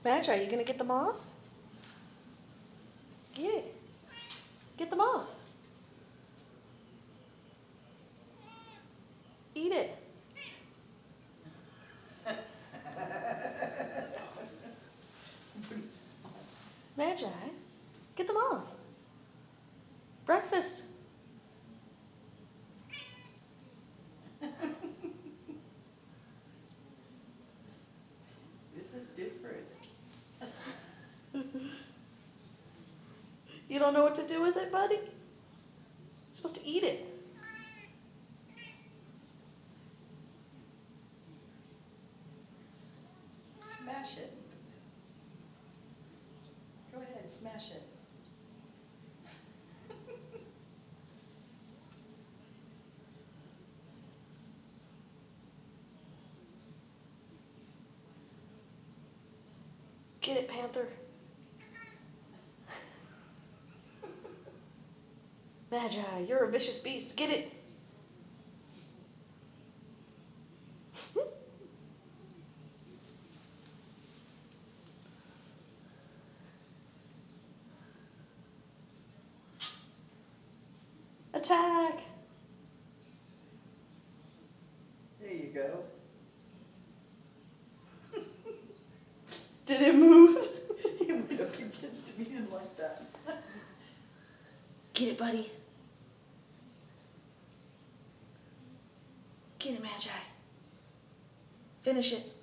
Magi, are you gonna get the moth? Get it. Get the moth. Eat it. Magi, get the moth. Breakfast. This is different. You don't know what to do with it, buddy? You're supposed to eat it. Smash it. Go ahead, smash it. Get it, Panther. Magi, you're a vicious beast. Get it. Attack. There you go. Did it move? He went up against him. He didn't like that. Get it, buddy. Get it, Magi. Finish it.